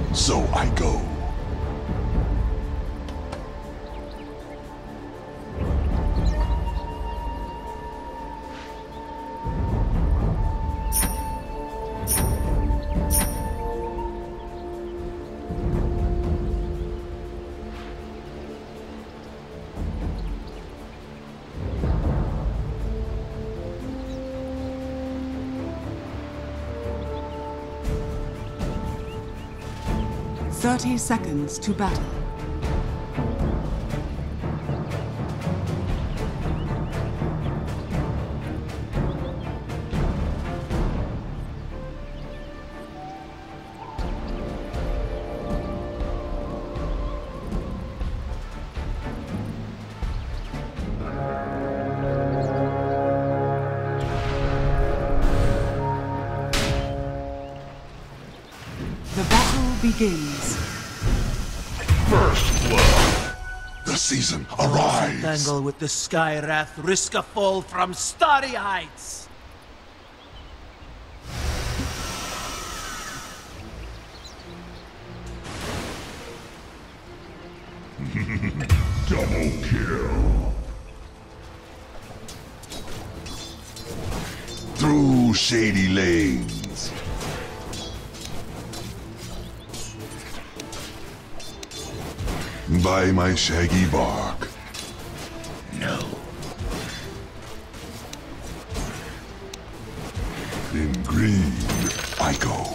So I go. Thirty seconds to battle. The battle begins. First blood. The season arrives. Tangle with the Skywrath, risk a fall from starry heights. Double kill. Through shady lanes. By my shaggy bark. No. In green, I go.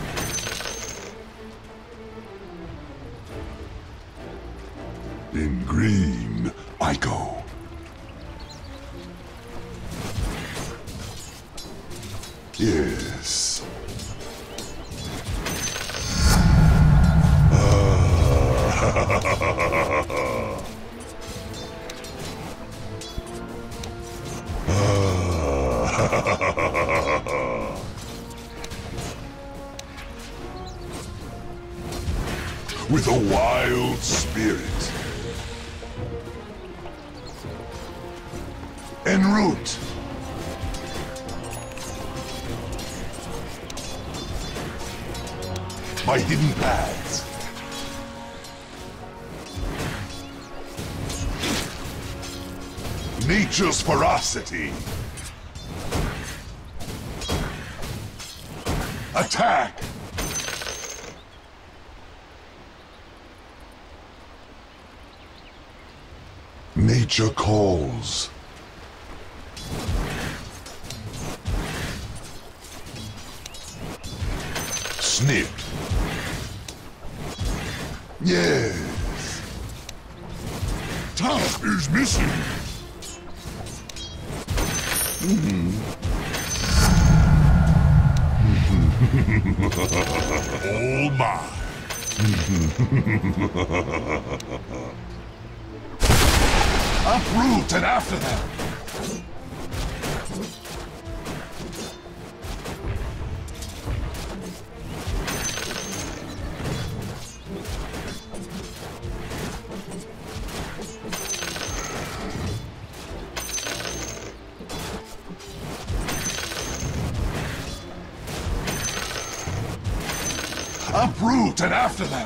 In green, I go. Yes. With a wild spirit. En route. My hidden paths. Nature's ferocity. Attack! Nature calls. Snip. Yes. Top is missing. All mine. Uproot and after them. Uproot and after them!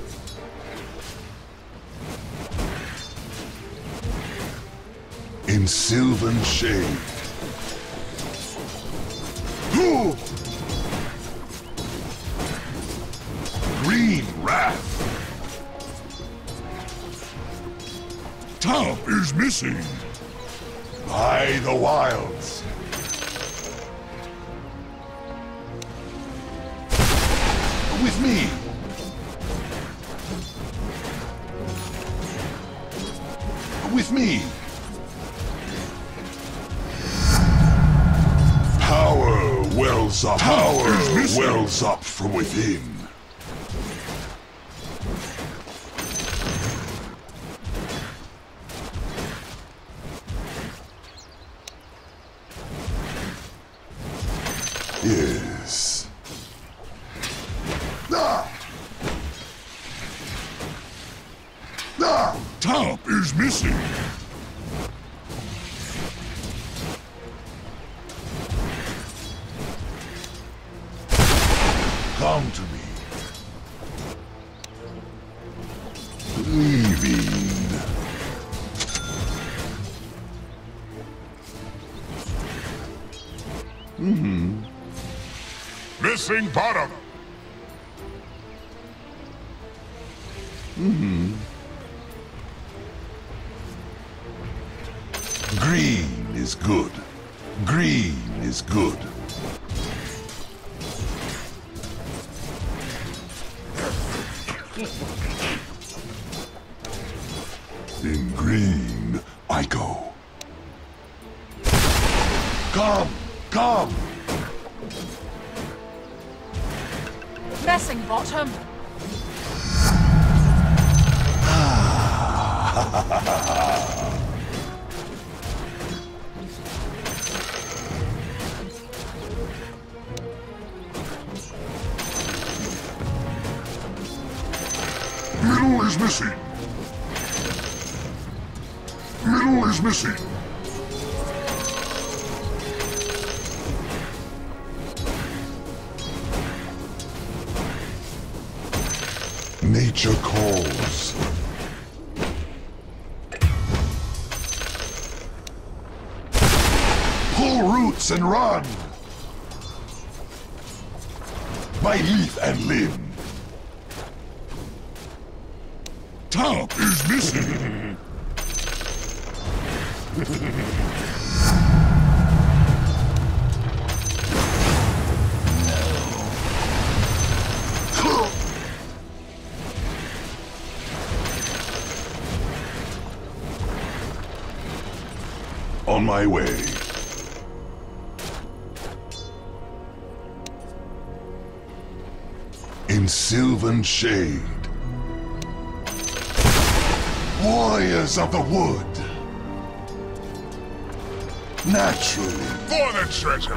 In sylvan shade. Ooh! Green wrath. Top is missing. By the wilds. With me. With me. Power wells up. Power wells up from within. Yes. Top is missing. Come to me. Missing bottom. Green is good. Green is good. In green, I go. Come! Come! Messing bottom. Middle is missing. Middle is missing. Nature calls. Pull roots and run. By leaf and limb. Top is missing. On my way. In sylvan shade. Warriors of the wood. Naturally. For the treasure.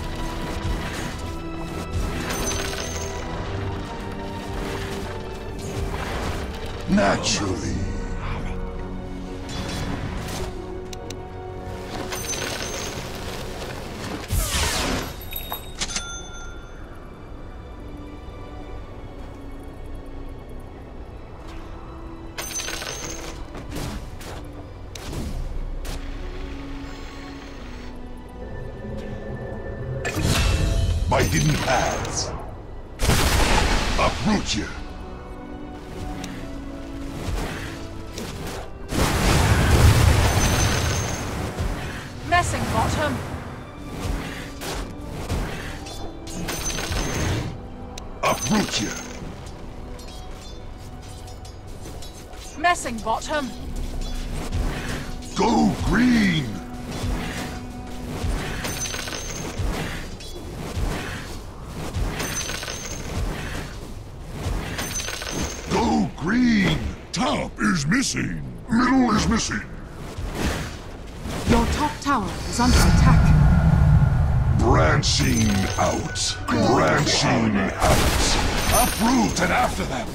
Naturally. By hidden paths. Uproot you. Messing bottom. Uproot you. Messing bottom. Go green. Go green. Top is missing. Middle is missing. Your top tower is under attack. Branching out. Branching out. Uproot and after them.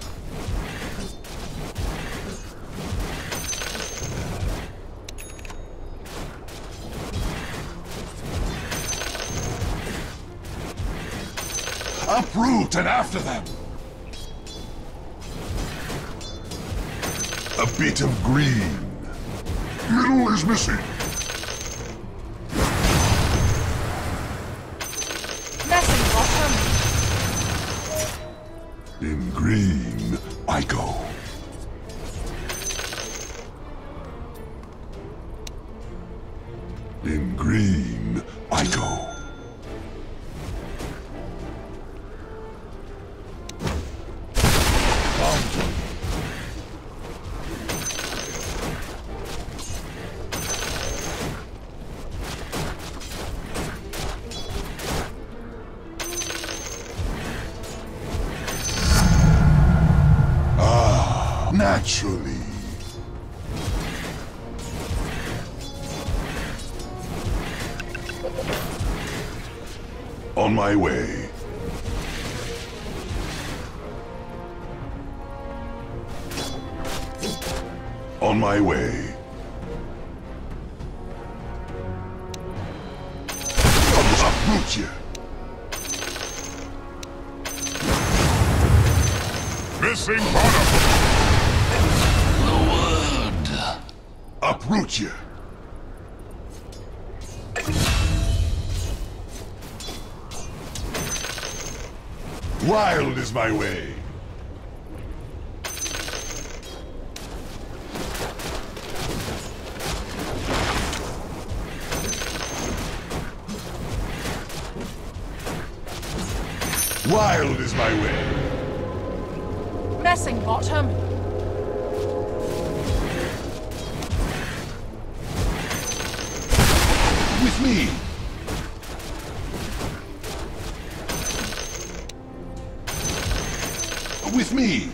Uproot and after them. A bit of green. Middle is missing. Messing bottom. In green, I go. In green, I go. Naturally. On my way. On my way. Uproot you. Missing bottom. Uproot you. Wild is my way. Wild is my way. Messing bottom. With me. With me.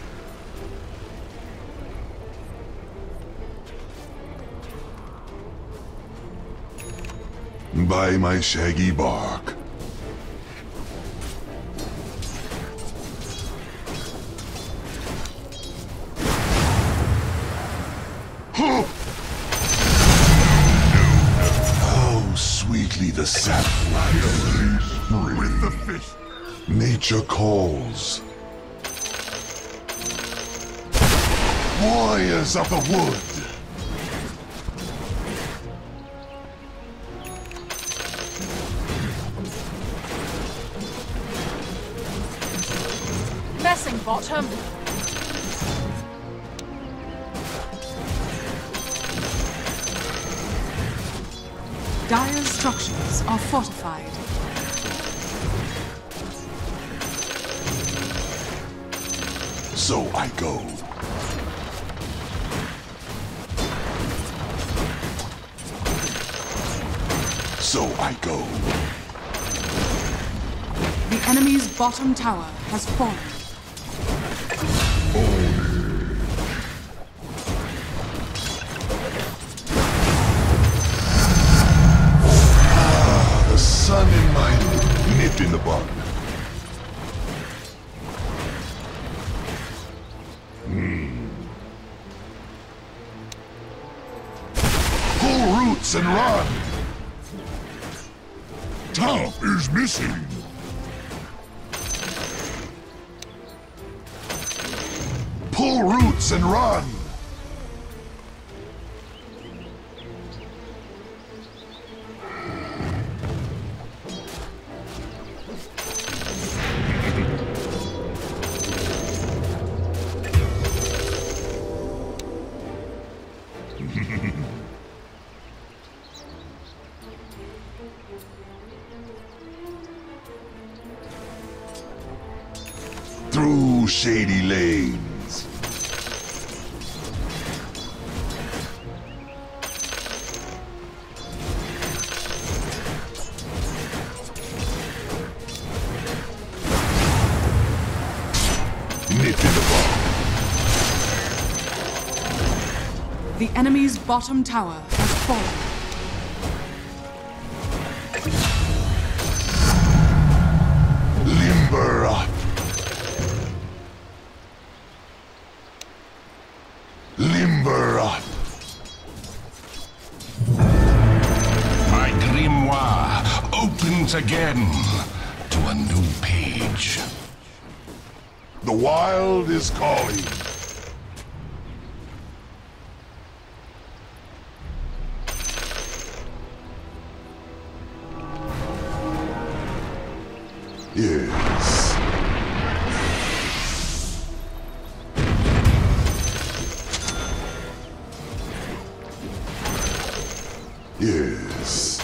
By my shaggy bark. How sweetly the sap flies with the fish. Nature calls. Warriors of the wood. Messing bottom. Dire's structures are fortified. So I go. So I go. The enemy's bottom tower has fallen. The sun in my nipped in the bud. Pull roots and run. Top is missing. Pull roots and run. Through shady lanes. Nip in the bud. The enemy's bottom tower has fallen. Limber up. Limber up. My grimoire opens again to a new page. The wild is calling. Yes. Yes.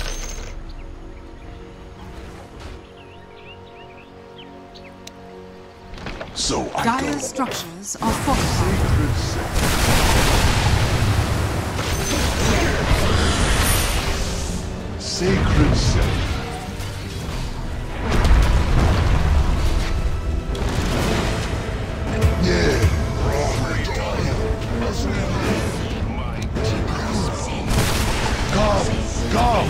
So I go. Dire's structures are fortified. Sacred self. Yeah. Come, come.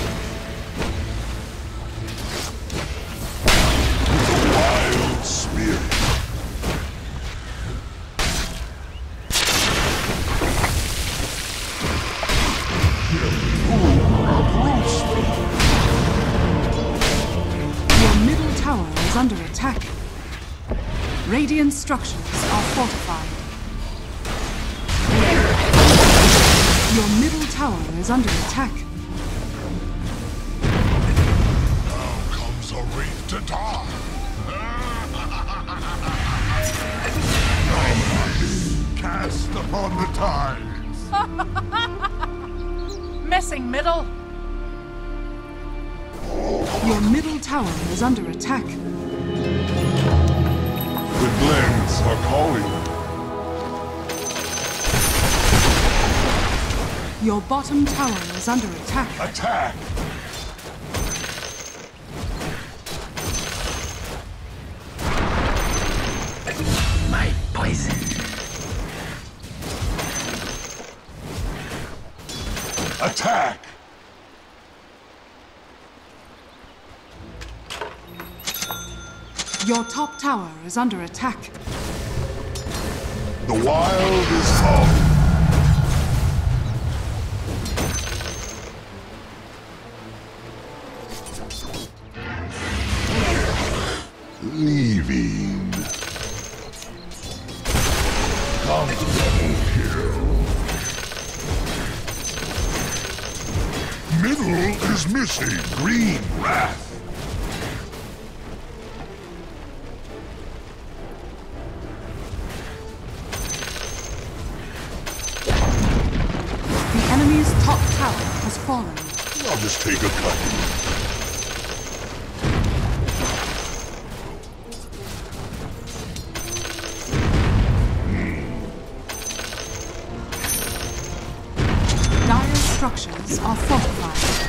The wild spirit. Your middle tower is under attack. Radiant structures are fortified. Your middle tower is under attack. Now comes a wraith to die. rest upon the tides. Missing middle. Your middle tower is under attack. The glens are calling. Your bottom tower is under attack. Attack! My poison. Attack! Your top tower is under attack. The wild is calling. Leaving. Come double kill. Middle is missing. Green wrath. The enemy's top tower has fallen. I'll just take a cut. Dire structures are fortified.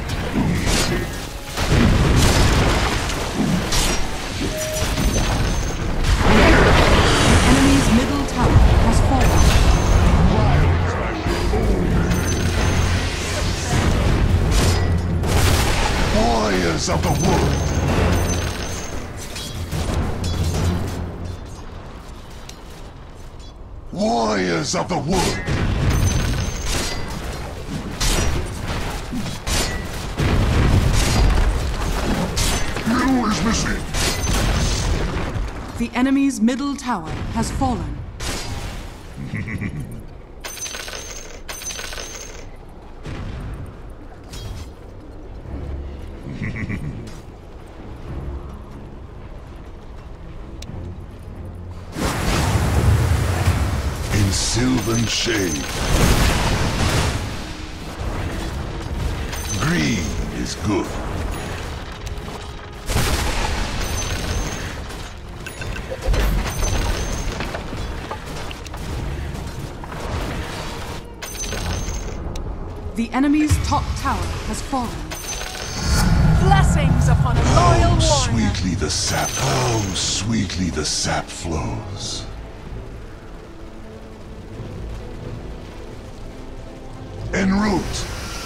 The enemy's middle tower has fallen. Warriors of the wood. Warriors of the wood. Middle is missing. The enemy's middle tower has fallen. In sylvan shade. Green is good. The enemy's top tower has fallen. Blessings upon a loyal warrior. Sweetly the sap. Oh, sweetly the sap flows. En route.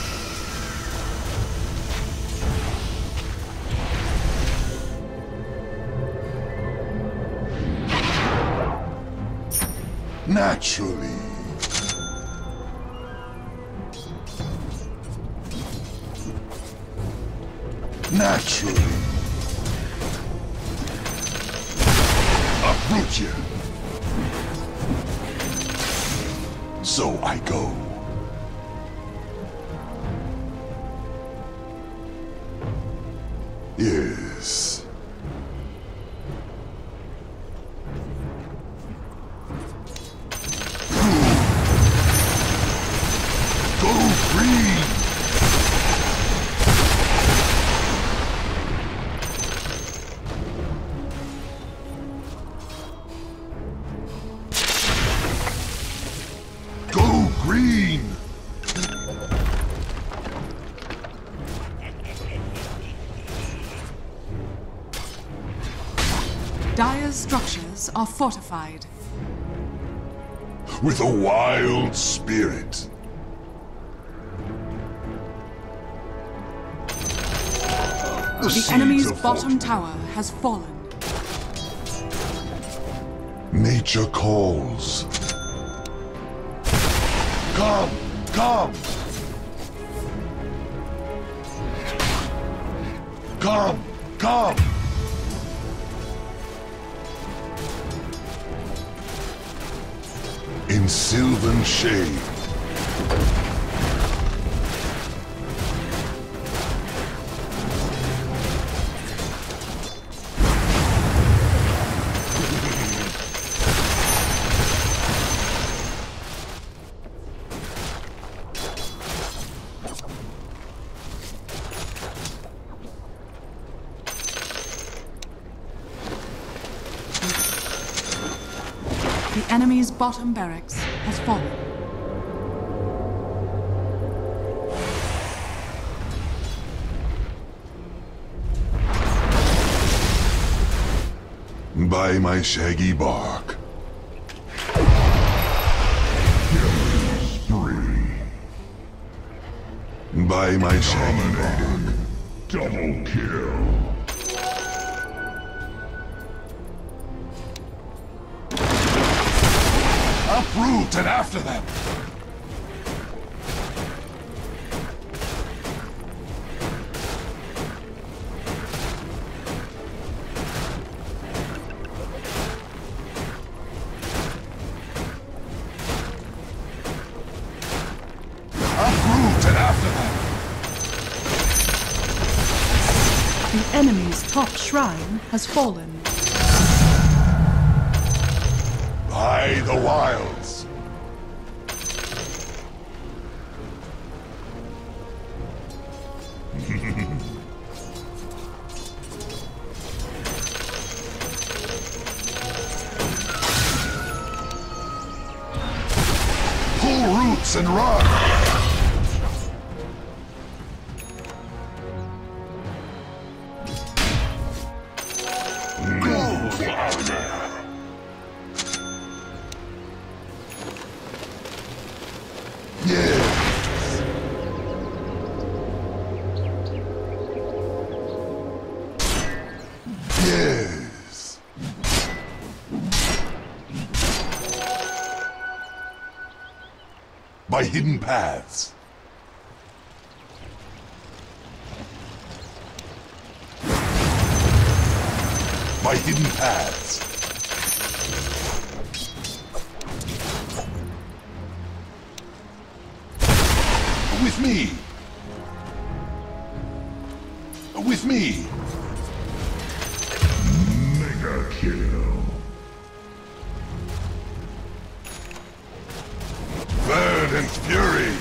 Naturally. Naturally. Uproot you. So I go. Yes. Go green. Go green! Dire's structures are fortified. With a wild spirit. The enemy's bottom tower has fallen. Nature calls. Come, come! Come, come! In sylvan shade. enemy's bottom barracks has fallen. By my shaggy bark. By my shaggy bark. Double kill. Uproot and after them! Uproot and after them! The enemy's top shrine has fallen. By the wilds! Pull roots and run! Yes. Yes. By hidden paths. By hidden paths. With me! With me! Mega kill. Verdant fury!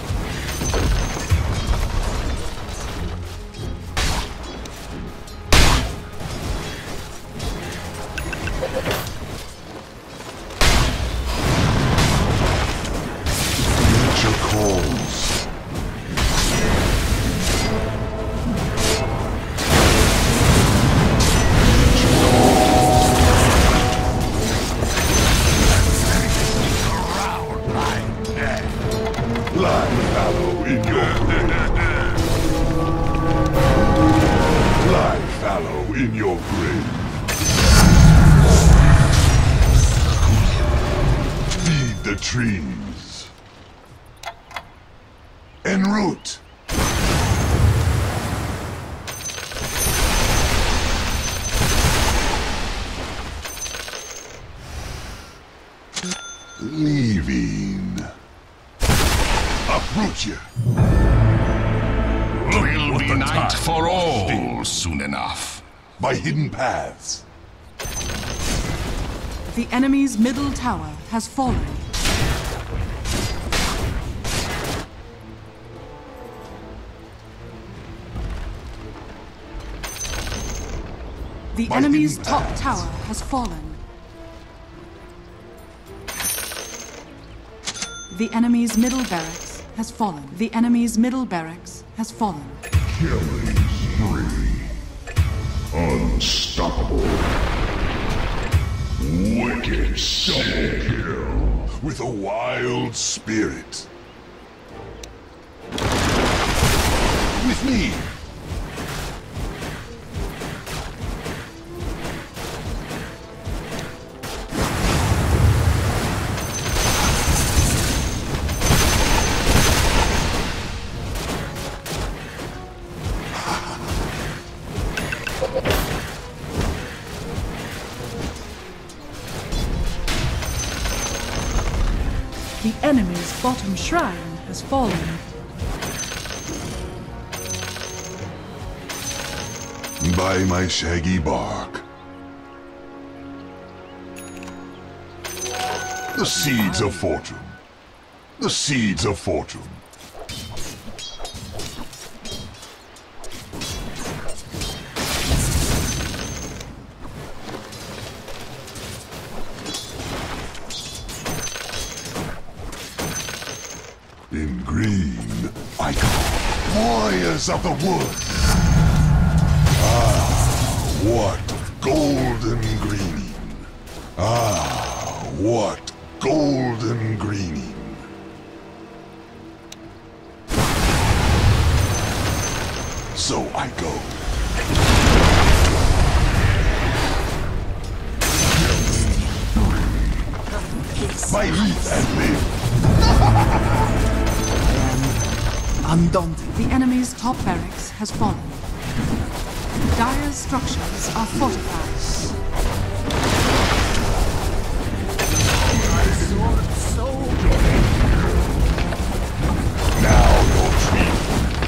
Nature calls. Lie fallow in your grave. Lie fallow in your grave. Feed the trees. Enroot. Leaving. Uproot you. Will be night for all soon enough. By hidden paths. The enemy's middle tower has fallen. The By enemy's hidden top paths. tower has fallen. The enemy's middle barracks has fallen. The enemy's middle barracks has fallen. Killing spree. Unstoppable. Wicked double kill. With a wild spirit. With me. The enemy's bottom shrine has fallen. By my shaggy bark. The seeds of fortune. The seeds of fortune. green. I call warriors of the wood. Ah, what golden greening. Ah, what golden greening. So I go. My eat and live. Undaunted. The enemy's top barracks has fallen. Dire's structures are fortified. Now your treat.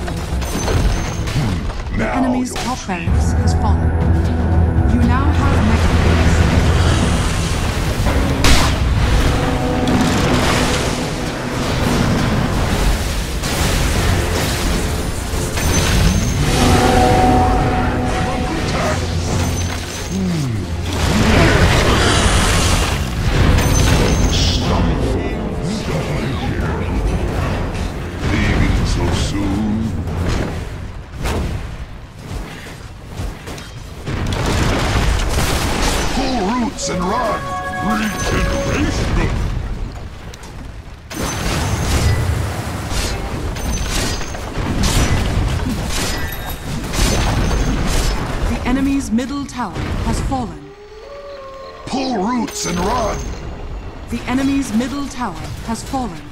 The Now enemy's your top treat. barracks has fallen. You now have mechanisms. Leaving so soon. Pull roots and run. Regeneration. The enemy's middle tower has fallen. Pull roots and run. The enemy's middle tower has fallen.